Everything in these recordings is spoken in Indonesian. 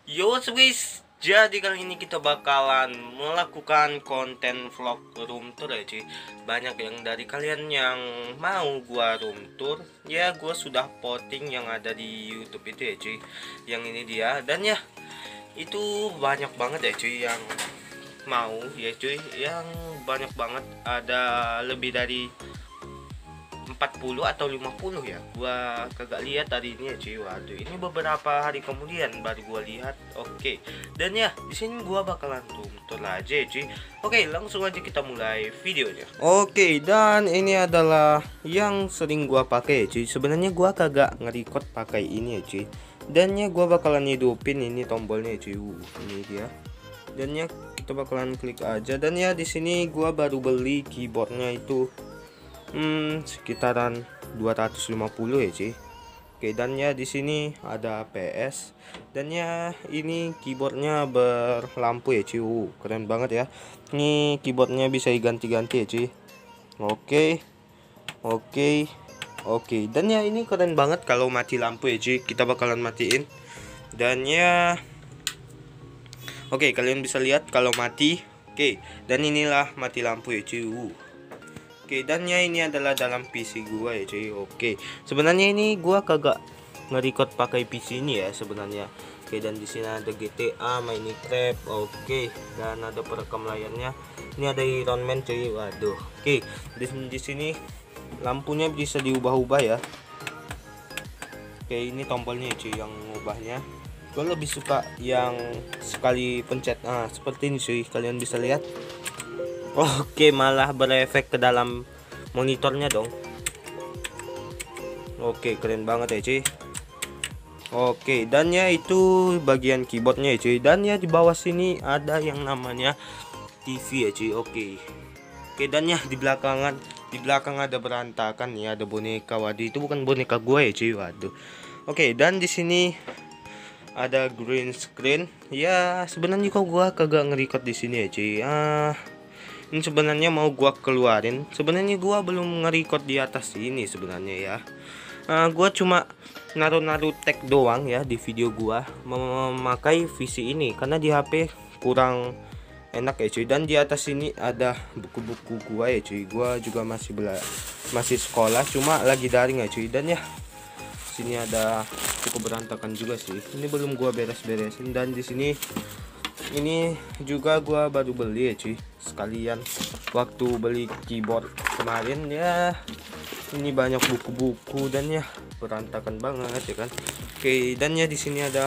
Yo guys, jadi kali ini kita bakalan melakukan konten vlog room tour ya cuy. Banyak yang dari kalian yang mau gua room tour, ya gua sudah posting yang ada di YouTube itu ya cuy. Yang ini dia, dan ya itu banyak banget ya cuy yang mau ya cuy. Yang banyak banget, ada lebih dari 40 atau 50 ya, gua kagak lihat hari ini ya cuy. Waduh, ini beberapa hari kemudian baru gua lihat. Oke, dan ya di sini gua bakalan tutur aja ya cuy. Oke, langsung aja kita mulai videonya. Oke, dan ini adalah yang sering gua pakai ya cuy. Sebenarnya gua kagak nge-record pakai ini ya cuy, dan ya gua bakalan hidupin ini tombolnya ya cuy. Ini dia, dan ya kita bakalan klik aja. Dan ya di sini gua baru beli keyboardnya itu sekitaran 250 ya cuy. Oke, dan ya di sini ada PS, dan ya ini keyboardnya berlampu ya cuy. Keren banget ya. Ini keyboardnya bisa diganti-ganti ya cuy. Oke, oke, dan ya ini keren banget kalau mati lampu ya cuy. Kita bakalan matiin, dan ya oke, kalian bisa lihat kalau mati. Oke, dan inilah mati lampu ya cuy. Oke, dan ya ini adalah dalam PC gua ya cuy. Oke, sebenarnya ini gua kagak nge-record pakai PC ini ya sebenarnya. Oke, dan di sini ada GTA, Minecraft. Oke, dan ada perekam layarnya. Ini ada Iron Man cuy. Waduh. Oke, di sini lampunya bisa diubah-ubah ya. Oke, ini tombolnya ya cuy yang mengubahnya. Gua lebih suka yang sekali pencet. Nah, seperti ini cuy. Kalian bisa lihat. Oke, malah berefek ke dalam monitornya dong. Oke, keren banget ya cuy. Oke, dan ya itu bagian keyboardnya ya cuy. Dan ya di bawah sini ada yang namanya TV ya cuy. Oke, dan ya di belakang ada berantakan ya, ada boneka. Waduh, itu bukan boneka gue ya cuy. Waduh. Oke, dan di sini ada green screen. Ya, sebenarnya kok gua kagak nge-record di sini ya cuy. Ini sebenarnya mau gua keluarin. Sebenarnya gua belum nge-record di atas ini sebenarnya ya. Gua cuma naruh tag doang ya di video gua memakai VC ini karena di HP kurang enak ya cuy. Dan di atas ini ada buku-buku gua ya cuy. Gua juga masih sekolah, cuma lagi daring ya cuy. Dan ya sini ada cukup berantakan juga sih. Ini belum gua beres-beresin. Dan di sini ini juga gua baru beli ya cuy, sekalian waktu beli keyboard kemarin ya. Ini banyak buku-buku dan ya berantakan banget ya kan. Oke, dan ya di sini ada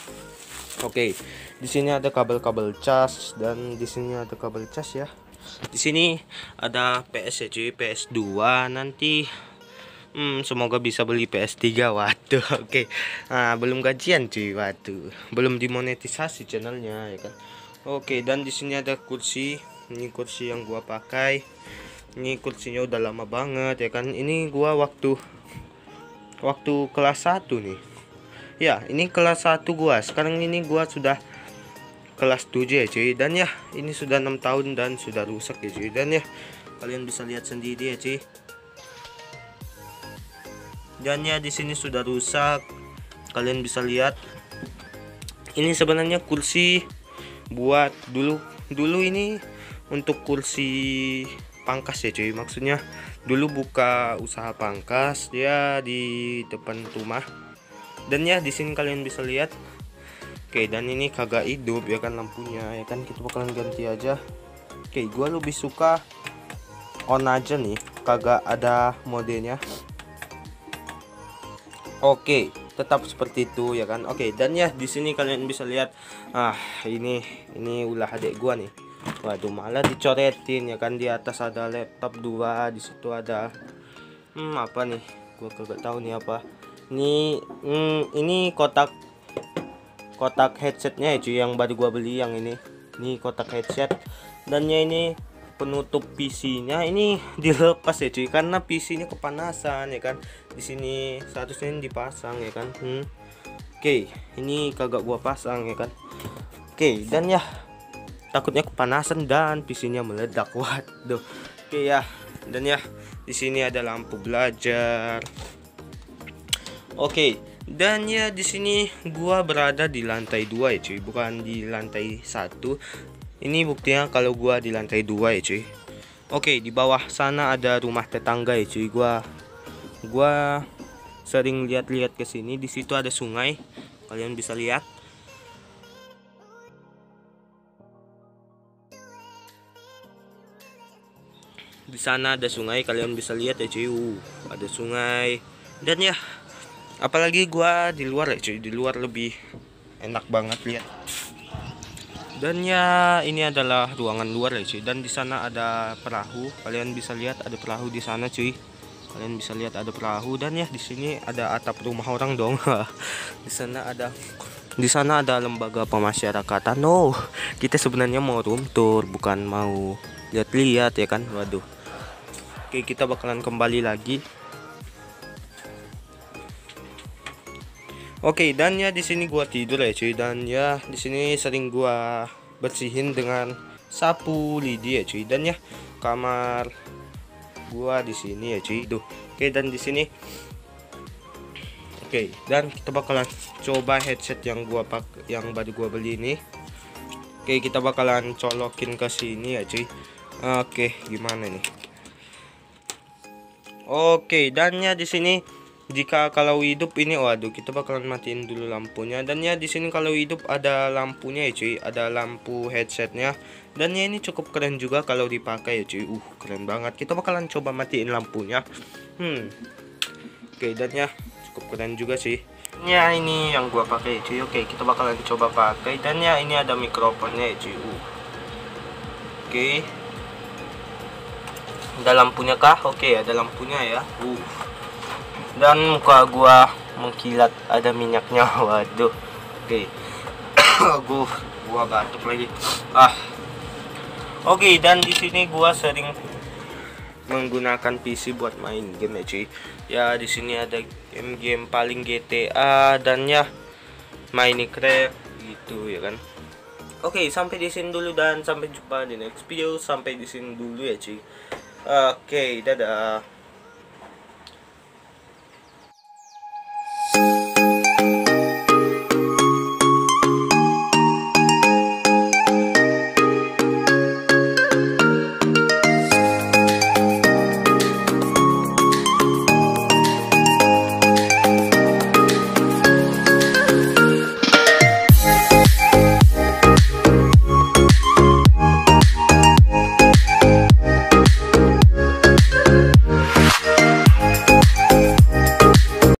di sini ada kabel-kabel cas, dan di sini ada kabel cas ya. Di sini ada PS ya cuy, PS2 nanti. Semoga bisa beli PS3. Waduh, oke. Belum gajian cuy. Waduh, belum dimonetisasi channelnya ya kan. Oke, dan di sini ada kursi. Ini kursi yang gua pakai. Ini kursinya udah lama banget ya kan. Ini gua waktu kelas 1 nih. Ya, ini kelas 1 gua. Sekarang ini gua sudah kelas 7 ya cuy. Dan ya, ini sudah 6 tahun dan sudah rusak ya cuy. Dan ya, kalian bisa lihat sendiri ya cuy. Dan ya di sini sudah rusak. Kalian bisa lihat. Ini sebenarnya kursi buat dulu ini untuk kursi pangkas ya cuy. Maksudnya dulu buka usaha pangkas ya di depan rumah. Dan ya di sini kalian bisa lihat. Oke, dan ini kagak hidup ya kan lampunya ya kan. Kita bakalan ganti aja. Oke, gua lebih suka on aja nih, kagak ada modenya. Oke, tetap seperti itu ya kan. Oke, dan ya di sini kalian bisa lihat. Ini ulah adik gua nih. Waduh, malah dicoretin ya kan. Di atas ada laptop 2, di situ ada apa nih? Gua kagak tahu nih apa. Ini kotak headsetnya ya cuy, yang baru gua beli yang ini. Ini kotak headset, dan ya ini penutup PC-nya ini dilepas ya cuy, karena PC-nya kepanasan ya kan. Di sini seharusnya ini dipasang ya kan. Oke, ini kagak gua pasang ya kan. Oke, dan ya takutnya kepanasan dan PC-nya meledak. Waduh. Oke ya, dan ya di sini ada lampu belajar. Oke, Dan ya di sini gua berada di lantai 2 ya cuy, bukan di lantai 1. Ini buktinya kalau gua di lantai 2 ya cuy. Oke, di bawah sana ada rumah tetangga ya cuy. Gua sering lihat-lihat ke sini. Di situ ada sungai. Kalian bisa lihat. Di sana ada sungai, kalian bisa lihat ya cuy. Ada sungai. Dan ya, apalagi gua di luar ya cuy. Di luar lebih enak banget lihat. Dan ya, ini adalah ruangan luar ya cuy. Dan di sana ada perahu. Kalian bisa lihat ada perahu di sana cuy. Kalian bisa lihat ada perahu. Dan ya di sini ada atap rumah orang dong. Di sana ada lembaga pemasyarakatan. No, kita sebenarnya mau room tour, bukan mau lihat-lihat ya kan. Waduh. Oke, kita bakalan kembali lagi. Oke, dan ya di sini gua tidur ya cuy. Dan ya di sini sering gua bersihin dengan sapu lidi ya cuy. Dan ya kamar gua di sini ya cuy. Tuh. Oke, dan di sini. Oke, dan kita bakalan coba headset yang baru gua beli ini. Oke, kita bakalan colokin ke sini ya cuy. Oke, gimana nih? Oke, dan ya di sini jika kalau hidup ini, waduh, kita bakalan matiin dulu lampunya. Dan ya di sini kalau hidup ada lampunya ya cuy, ada lampu headsetnya. Dan ya ini cukup keren juga kalau dipakai ya cuy. Keren banget. Kita bakalan coba matiin lampunya. Oke, dan ya cukup keren juga sih. Ya ini yang gua pakai ya cuy. Oke, kita bakalan coba pakai. Dan ya ini ada mikrofonnya ya cuy. Oke. Ada lampunya kah? Oke, ada lampunya ya. Dan muka gua mengkilat, ada minyaknya. Waduh. Oke. Gua batuk lagi. Oke, dan di sini gua sering menggunakan PC buat main game ya cuy. Ya di sini ada game-game paling GTA dan ya Minecraft gitu ya kan. Oke, sampai di sini dulu dan sampai jumpa di next video. Sampai di sini dulu ya cuy. Oke, dadah.